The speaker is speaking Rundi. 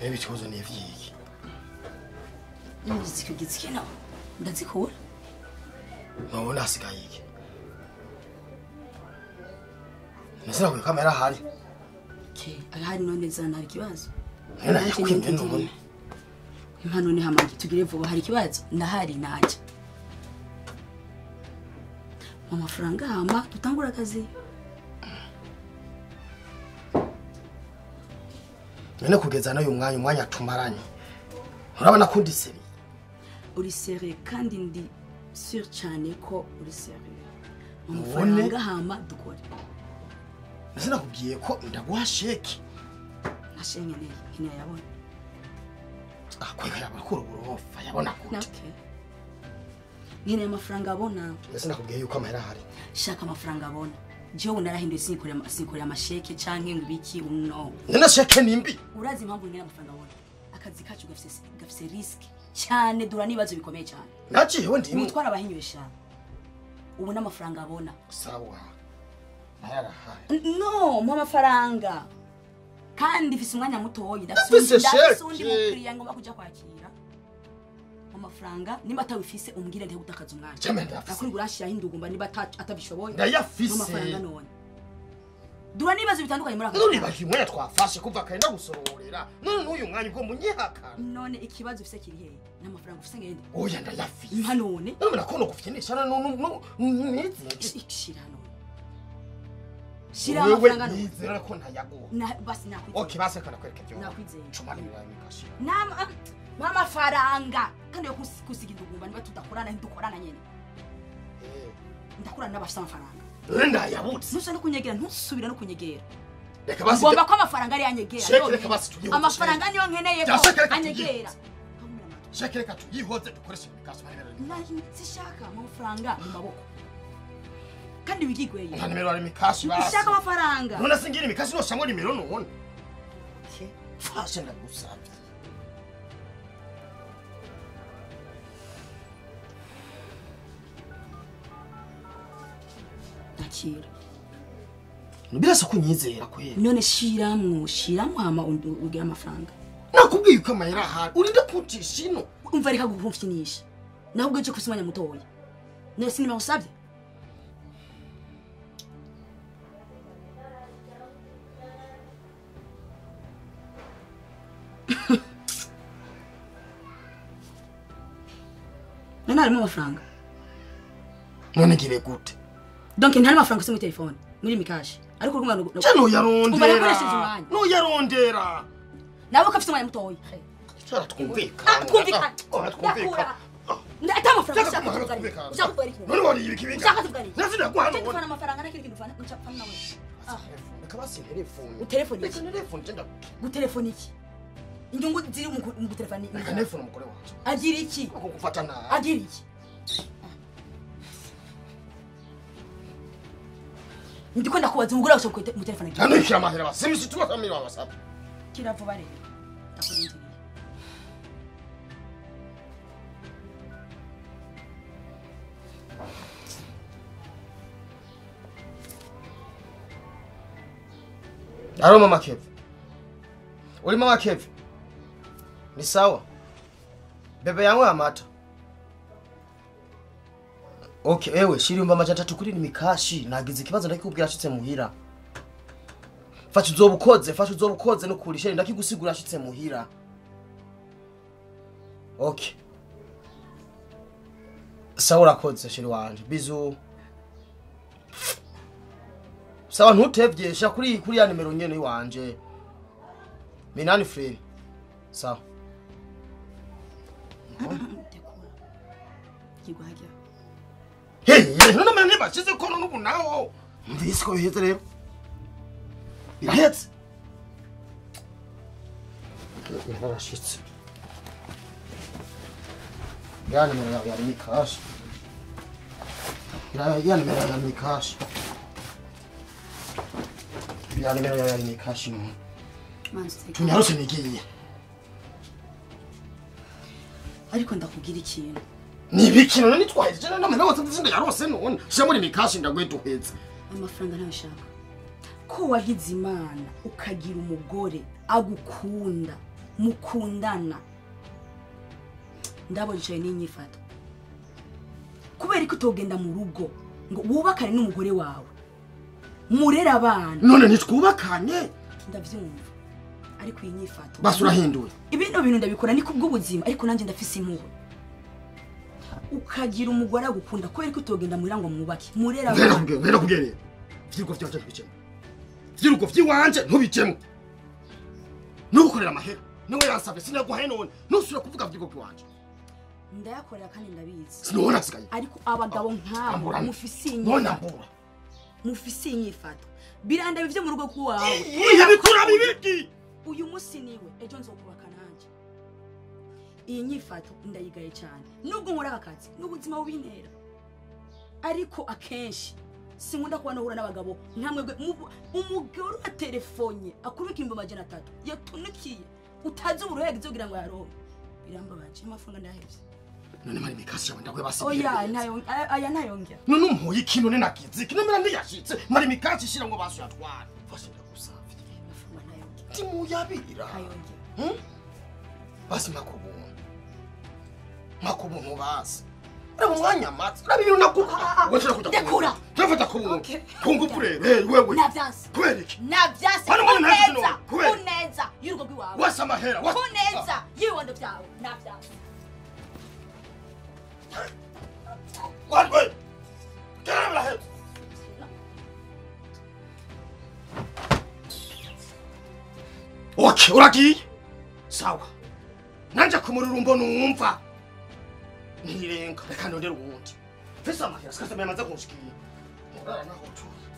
Maybe it wasn't a vig. Imiziki gitsikena. Ndazikura. No, nasigayike. Nasira ku kamera hari. Ke, ahari none zana hari kibazo. Nena yakwimye none. Impano ni hamanje tugire vuba hari kibazo. Ndahari naje. Amafaranga hama tutangura akazi. Nene kugeza nayo umwanya tumaranye. Urabona ko ndi seri. Uri seri kandi ndi sûr cyane ko uri seri. Amafaranga hama dukore. Nasina kubwiye ko ndaguha sheki. Nashenye ne yabona. Kweka yabakuru burofa yabona gute. Okay. Ngene amafaranga abona. Nasina kubwiye yuko amahera hari. Shaka amafaranga abona. Jewe narahinduye sinkorera amasheke canke ngibiki uno. Nena sheke nimbi. Urazi impamvu ngene amafaranga abona. Akazi kacu gafise risk cyane dura nibazo bikomeye cyane. Naci hewe ndi. Umutwara abahinywesha. Ubona amafaranga abona. Sawa. Nayara hai. No, mu amafaranga. Kandi fise umwanya mutoyi ndafise undi mukiriya ngomba kuja kwakira. Amafaranga nimba atawifise umbwire nte gutakaza umwanya. Nakuri gurashira hindugumba niba atabishoboye. Ndayafise. Amafaranga none. Dura nibazo bitandukanye muri akandi. None bakimwe twafashe kuva kenda gusororera. None uyu mwanya ubwo munyihakana. None ikibazo ufise kiri he? N'amafaranga ufise ngende. Oya ndayafise. None. None nakono kufyenesha no shira none. Shira amafaranga none. Nizera ko ntayaguha. Basi nakwizeye. Okay basi kana kwereka byo. Nakwizeye. Chumani bikashi. Mama faranga. Kandi yo kusiga indugumba niba tudakorana ndukorana nyene. Ndakorana n'abafite amafaranga. Renda yabutse. Nusa no kunyegera ntusubira no kunyegera. Reka basi. Ngomba ko amafaranga ari anyegera. Reka basi tuyihoze. Amafaranga niyo nkeneye ko anyegera. Shaka reka tuyihoze dukoreshe bikashi marira. Naje sishaka amafaranga mu maboko. Kandi wigigweye. Nta nimero ari mikashi basi. Shaka amafaranga. None singira imikashi no shamwe nimero none. Fashe ndagusabye. Nakira. Nubirasa kunyizera kwera. None shiramwo hama ugira amafaranga. Nakubwiye ko amayira ahari. Urinda kuntisha ino. Umva reka gupfumfinisha. Naho ubwo je kusimanya mutoya. None sinima usabye. None harimo amafaranga. None gire gute? Donc ntari amafaranga use mu telefone muri mikashi ariko urumva no cyano yarondera no yarondera nabo kafite umwanya mutoyi cyara twumvikana ndata amafaranga ushaka none wari ibiki nafina guhano ufana amafaranga nakiri ufana ucapfana nawe kabasi telefone telefone ngenda gutelefone iki inyungu ziri mu gutelefone telefone umugore wacu agira iki kugufata na agira iki ndiko ndakubaza umugore wacu mu telefone iki hano ikira mahera basimisi tuba famira WhatsApp kiravuba rero ndakurindiriye Aro mama Kev. Uli mama Kev. Ni sawa. Bebe yangu amata. Okay, ewe shiri umba majana tukuri ni mikashi nagize ikibazo ndakikubwira ashitse muhira. Fasha uzobukoze no kurisha ndakigusigura ashitse muhira. Okay. Sawa urakoze shiri wanje. Bizu. Sawa ntutevyesha kuri ya nimero nyene wanje. Minani free. Sawa. Kigwajya. Hey, none mane bashize ko nubu nawo. Mvise ko biheze rero. Birahetse. Yarashitse. Ya nimero ya mikashi. Ya nimero ya mikashi. Ya nimero ya mikashi no. Tunyarose nigiye. Ariko ndakubwira ikintu. Nibiki none nitwaye cyane namwe wose nzinda yarose none. Sha muri mikashi ndagweduhetse. Amafaranga ntashaka. Ko wagize Imana ukagira umugore agukunda mukundana ndabona cyane n'inyifato kubera ko utogenda mu rugo ngo wubakane n'umugore wawe murera abana none nitwubakanye ndavyumva ariko iyi nyifato basura hinduwe ibintu ndabikora ni kubw'ubuzima ariko nanjye ndafise impuhwe ukagira umugore agukunda kubera ko utogenda muri ngo mwubake murera abana ngera kugerera vyirgo vyanje ntubicemo vyirgo vyiwanje ntubicemo nugukorera amahera niwe yansabye sinaguhaye none nusura kuvuga vyirgo vyiwanje ndayakorera kandi ndabizi sinona sigaye ariko abagabo nk'abo mufise inyifato biranda bivye mu rugo kuwawe yabikura bibiki uyu musi niwe ejo nzokubaka nanje iyi nyifato ndayigaye cyane nubwo nkora akazi n'ubuzima bubintera ariko akenshi sinkunda kubana hura n'abagabo ntamwebwe umugore wa telefone akubika imbo majana 3 yatunikiye utazi uburohe gizogira ngo yaroho birambabaje amafunga ndahevye none mari mikasi yawe ndagwe basi oya nayo ngya none umuye ikintu ne nakizi kino mera ndiyashitse mari mikasi shira ngo basu yatwara fashe ndakusavye amafunga nayo ngya timuyabira basi makubu basi rabo mwanya matsi rabi ibintu nakuka washira kujya ndekura turafata ku kungupure wewe navyansi kuberiki navyansi kuneza y'urugo rwawe wasa amahera kuneza yiwondo vyawe navyansi Wait. Get out of here. Okay, uraki? Sawa. Nanja kumururumbo numva. Nirenga reka ndondera uwundi. Fesa amahera sikase mayamaze kunshikira. Murara naho tu.